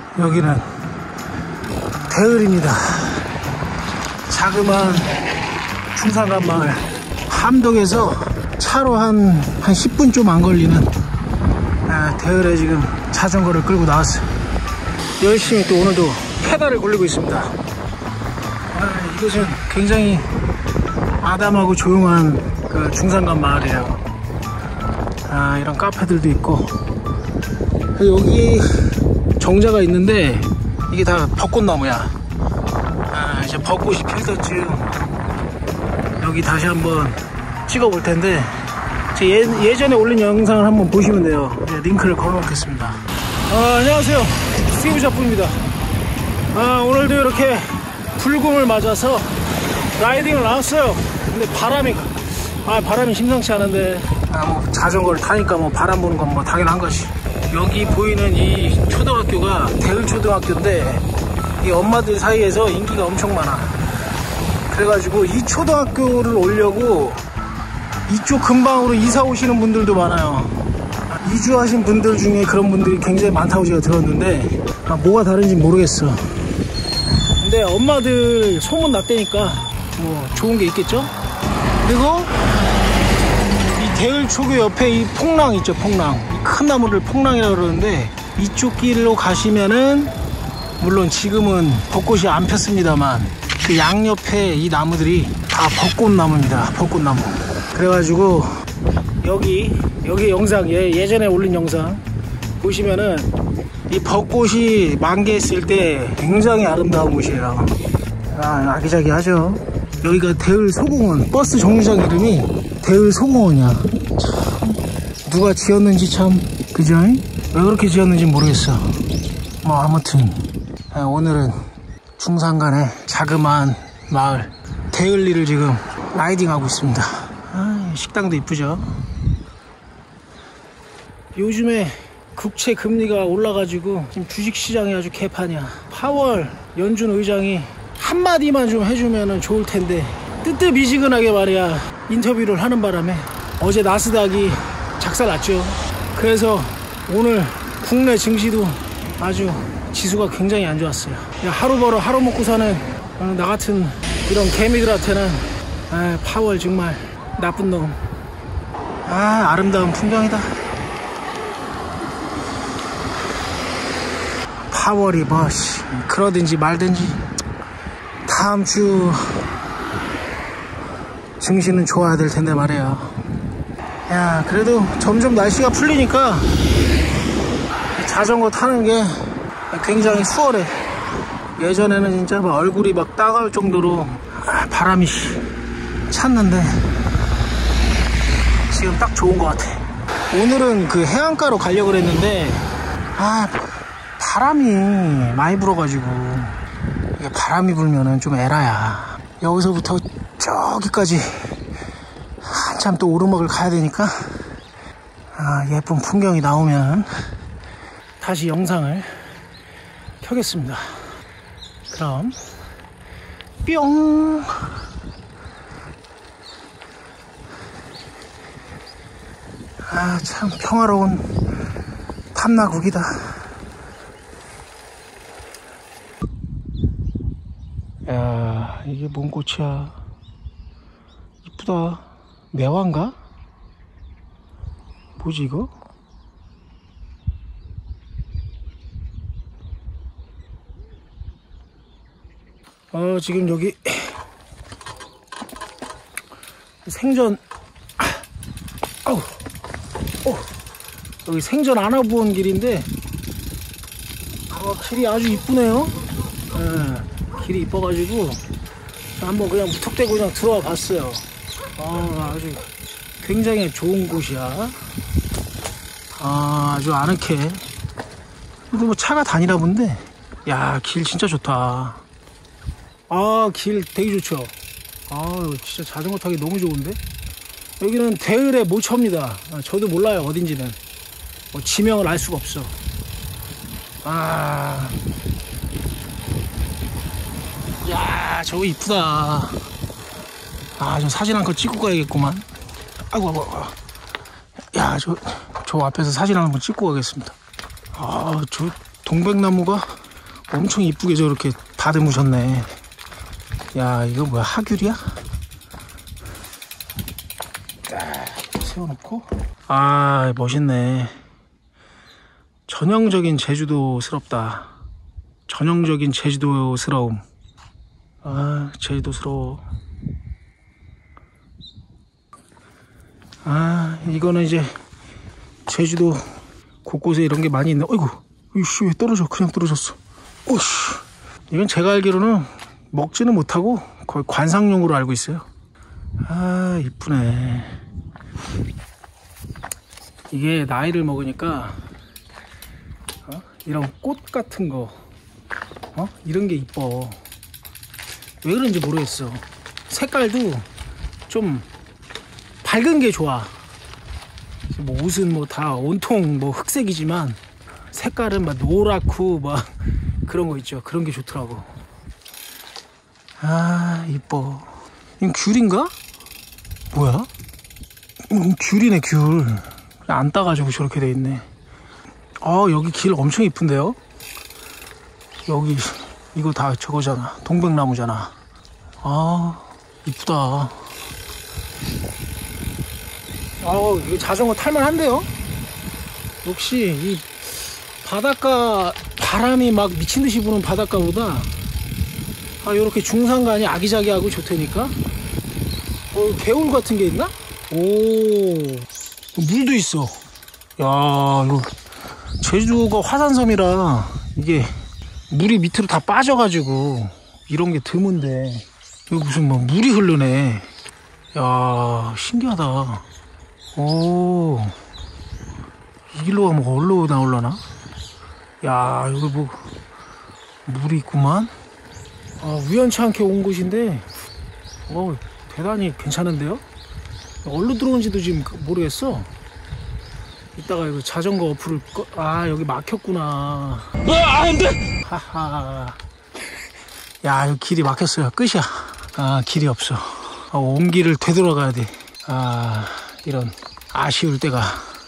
여기는 대을입니다. 자그마한 중산간 마을. 함덕에서 차로 한 10분 좀 안 걸리는 대을에 지금 자전거를 끌고 나왔어요. 열심히 또 오늘도 페달을 굴리고 있습니다. 이것은 굉장히 아담하고 조용한 그 중산간 마을이에요. 이런 카페들도 있고, 여기 정자가 있는데 이게 다 벚꽃나무야. 이제 벚꽃이 필 때쯤 여기 다시 한번 찍어볼 텐데, 제 예전에 올린 영상을 한번 보시면 돼요. 링크를 걸어놓겠습니다. 안녕하세요, 스티브 잡부입니다. 오늘도 이렇게 불금을 맞아서 라이딩을 나왔어요. 근데 바람이 심상치 않은데, 뭐 자전거를 타니까 뭐 바람 부는 건 뭐 당연한 것이. 여기 보이는 이 초등학교가 대을초등학교인데, 이 엄마들 사이에서 인기가 엄청 많아. 그래가지고 이 초등학교를 오려고 이쪽 근방으로 이사 오시는 분들도 많아요. 이주하신 분들 중에 그런 분들이 굉장히 많다고 제가 들었는데, 뭐가 다른지 모르겠어. 근데 엄마들 소문 났다니까 뭐 좋은 게 있겠죠? 그리고 이 대을초교 옆에 이 폭랑 있죠, 폭랑. 이 큰 나무를 폭랑이라고 그러는데, 이쪽 길로 가시면은 물론 지금은 벚꽃이 안 폈습니다만 그 양옆에 이 나무들이 다 벚꽃나무입니다. 벚꽃나무. 그래가지고 여기 영상, 예전에 올린 영상 보시면은 이 벚꽃이 만개했을 때 굉장히 아름다운 곳이에요. 아기자기하죠. 여기가 대을소공원, 버스 정류장 이름이 대을소공원이야. 참, 누가 지었는지 참, 그죠? 왜 그렇게 지었는지 모르겠어. 뭐 아무튼 오늘은 중산간의 자그마한 마을 대을리를 지금 라이딩하고 있습니다. 식당도 이쁘죠. 요즘에 국채 금리가 올라가지고 지금 주식시장이 아주 개판이야. 파월 연준 의장이 한마디만 좀 해주면 좋을 텐데, 뜨뜻미지근하게 말이야 인터뷰를 하는 바람에 어제 나스닥이 작살났죠. 그래서 오늘 국내 증시도 아주 지수가 굉장히 안 좋았어요. 하루 벌어 하루 먹고 사는 나 같은 이런 개미들한테는 파월 정말 나쁜 놈. 아름다운 풍경이다. 파월이 뭐 그러든지 말든지 다음 주 증시는 좋아야 될 텐데 말이야. 그래도 점점 날씨가 풀리니까 자전거 타는 게 굉장히 수월해. 예전에는 진짜 막 얼굴이 막 따가울 정도로 바람이 찼는데 지금 딱 좋은 것 같아. 오늘은 그 해안가로 가려고 그랬는데 바람이 많이 불어가지고, 이게 바람이 불면은 좀 에라야. 여기서부터 저기까지 한참 또 오르막을 가야 되니까 예쁜 풍경이 나오면 다시 영상을 켜겠습니다. 그럼 뿅. 참 평화로운 탐나국이다. 이게 뭔 꽃이야. 이쁘다. 매화인가? 뭐지 이거? 지금 여기 생전 여기 생전 안 와본 길인데 길이 아주 이쁘네요. 길이 이뻐가지고 한번 그냥 무턱대고 그냥 들어와 봤어요. 아주 굉장히 좋은 곳이야. 아주 아늑해. 그래도 뭐 차가 다니나 본데, 길 진짜 좋다. 길 되게 좋죠. 진짜 자전거 타기 너무 좋은데. 여기는 대을의 모처입니다. 저도 몰라요 어딘지는. 지명을 알 수가 없어. 저거 이쁘다. 저 사진 한 컷 찍고 가야겠구만. 아이고. 저 앞에서 사진 한번 찍고 가겠습니다. 저 동백나무가 엄청 이쁘게 저렇게 다듬으셨네. 야, 이거 뭐야, 하귤이야? 딱 세워놓고. 아, 멋있네. 전형적인 제주도스럽다. 전형적인 제주도스러움. 아, 제주도스러워. 아, 이거는 이제 제주도 곳곳에 이런 게 많이 있네. 어이구, 이씨, 왜 떨어져? 그냥 떨어졌어. 오씨. 이건 제가 알기로는 먹지는 못하고 거의 관상용으로 알고 있어요. 아, 이쁘네. 이게 나이를 먹으니까 이런 꽃 같은 거 이런 게 이뻐. 왜 그런지 모르겠어. 색깔도 좀 밝은 게 좋아. 뭐 옷은 뭐 다 온통 뭐 흑색이지만 색깔은 막 노랗고 막 그런 거 있죠. 그런 게 좋더라고. 아, 이뻐. 이건 귤인가? 뭐야? 귤이네, 귤. 안 따가지고 저렇게 돼 있네. 여기 길 엄청 이쁜데요? 여기 이거 다 저거잖아. 동백나무잖아. 아, 이쁘다. 이거 자전거 탈만한데요? 역시 이 바닷가 바람이 막 미친듯이 부는 바닷가보다 요렇게 중산간이 아기자기하고 좋다니까. 개울 같은 게 있나? 오, 물도 있어. 야, 이거 제주도가 화산섬이라 이게 물이 밑으로 다 빠져가지고 이런 게 드문데 여기 무슨 뭐 물이 흐르네. 야, 신기하다. 오, 이 길로 가면 어디로 나올라나? 야, 여기 뭐 물이 있구만. 우연치 않게 온 곳인데 대단히 괜찮은데요? 어디로 들어온지도 지금 모르겠어. 이따가 이거 자전거 어플을 여기 막혔구나. 안돼. 하하. 야, 여기 길이 막혔어요. 끝이야. 길이 없어. 온 길을 되돌아가야 돼. 이런 아쉬울 때가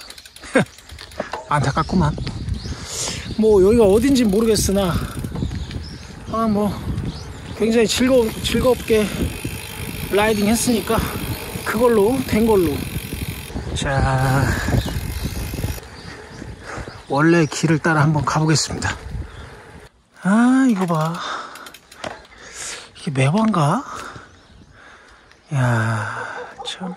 안타깝구만. 뭐 여기가 어딘지 모르겠으나 뭐 굉장히 즐겁게 라이딩 했으니까 그걸로 된 걸로. 자, 원래 길을 따라 한번 가보겠습니다. 이거 봐. 이게 매화인가? 야, 참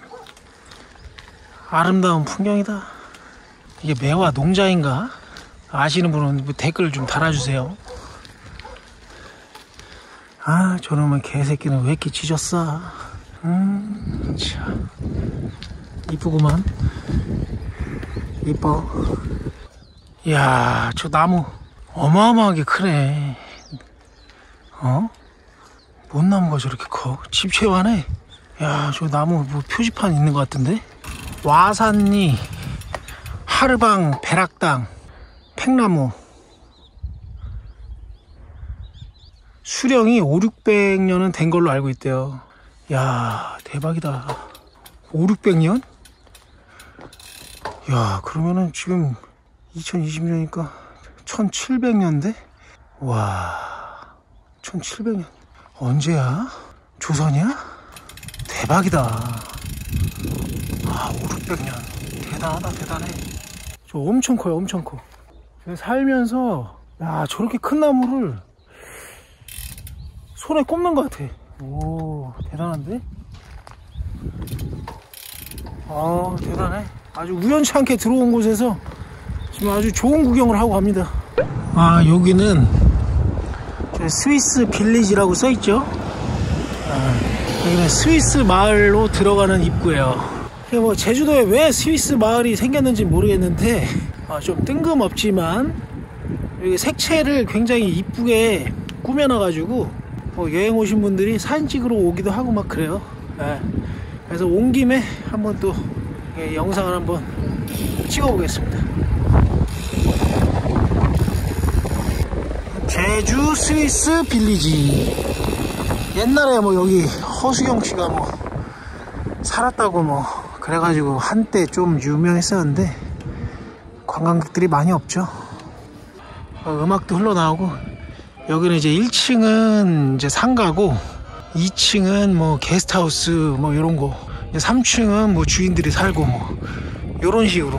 아름다운 풍경이다. 이게 매화 농장인가? 아시는 분은 댓글 좀 달아주세요. 저놈의 개새끼는 왜 이렇게 짖었어? 참 이쁘구만. 이뻐. 이야, 저 나무 어마어마하게 크네. 뭔 나무가 저렇게 커? 집채화네. 야, 저 나무 뭐 표지판 있는 것 같은데? 와산리, 하르방, 배락당, 팽나무. 수령이 500~600년은 된 걸로 알고 있대요. 야, 대박이다. 500~600년? 야, 그러면은 지금 2020년이니까 1700년대? 와, 1700년. 언제야? 조선이야? 대박이다. 500~600년. 대단하다, 대단해. 저 엄청 커요, 엄청 커. 제가 살면서, 저렇게 큰 나무를 손에 꼽는 것 같아. 오, 대단한데? 대단해. 아주 우연치 않게 들어온 곳에서 지금 아주 좋은 구경을 하고 갑니다. 여기는 스위스 빌리지라고 써있죠. 여기는 스위스 마을로 들어가는 입구예요. 뭐 제주도에 왜 스위스 마을이 생겼는지 모르겠는데 좀 뜬금없지만 여기 색채를 굉장히 이쁘게 꾸며놔가지고 여행 오신 분들이 사진 찍으러 오기도 하고 막 그래요. 그래서 온 김에 한번 또 영상을 한번 찍어보겠습니다. 제주 스위스 빌리지. 옛날에 뭐 여기 허수경 씨가 뭐 살았다고 뭐 그래가지고 한때 좀 유명했었는데 관광객들이 많이 없죠. 음악도 흘러나오고 여기는 이제 1층은 이제 상가고 2층은 뭐 게스트하우스 뭐 이런 거, 3층은 뭐 주인들이 살고 뭐 요런 식으로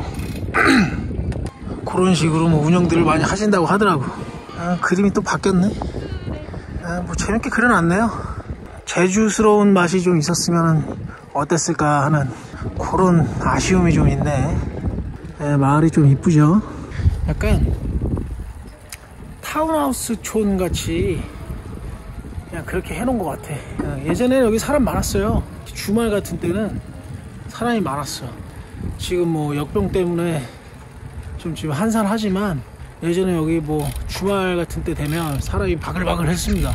그런 식으로 뭐 운영들을 많이 하신다고 하더라고. 그림이 또 바뀌었네. 뭐 재밌게 그려놨네요. 제주스러운 맛이 좀 있었으면 어땠을까 하는 그런 아쉬움이 좀 있네. 마을이 좀 이쁘죠. 약간 타운하우스 촌 같이 그냥 그렇게 해놓은 것 같아. 예전에 여기 사람 많았어요. 주말 같은 때는 사람이 많았어. 지금 뭐 역병 때문에 좀 지금 한산하지만 예전에 여기 뭐 주말 같은 때 되면 사람이 바글바글 했습니다.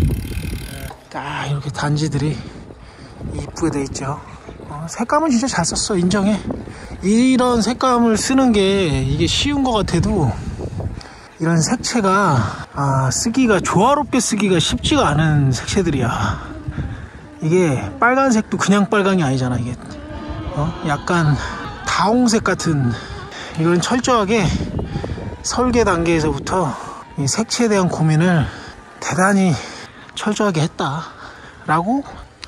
딱 이렇게 단지들이 이쁘게 돼 있죠. 색감은 진짜 잘 썼어. 인정해. 이런 색감을 쓰는 게 이게 쉬운 것 같아도 이런 색채가 쓰기가 조화롭게 쓰기가 쉽지가 않은 색채들이야. 이게 빨간색도 그냥 빨강이 아니잖아. 이게 약간 다홍색 같은, 이건 철저하게 설계 단계에서부터 이 색채에 대한 고민을 대단히 철저하게 했다라고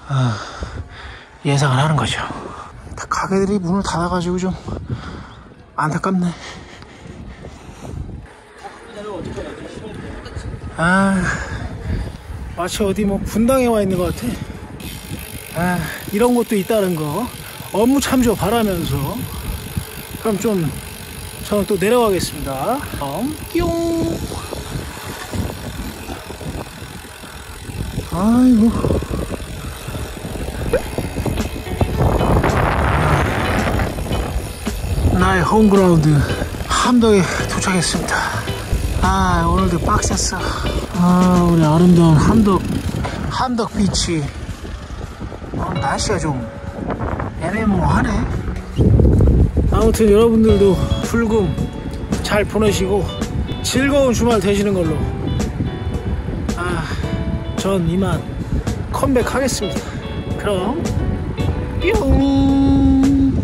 예상을 하는 거죠. 다 가게들이 문을 닫아가지고 좀 안타깝네. 마치 어디 뭐 분당에 와 있는 것 같아. 이런 것도 있다는 거 업무 참조 바라면서 그럼 좀 저는 또 내려가겠습니다. 뿅. 아이고. 나의 홈그라운드 함덕에 도착했습니다. 오늘도 빡셌어. 우리 아름다운 함덕 비치. 날씨가 좀 애매모호하네. 아무튼 여러분들도 불금 잘 보내시고 즐거운 주말 되시는 걸로. 전 이만 컴백하겠습니다. 그럼 뿅.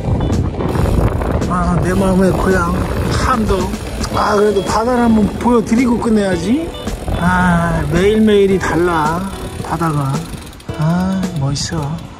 내 마음의 고향 함덕. 그래도 바다를 한번 보여드리고 끝내야지. 매일매일이 달라 바다가. 멋있어.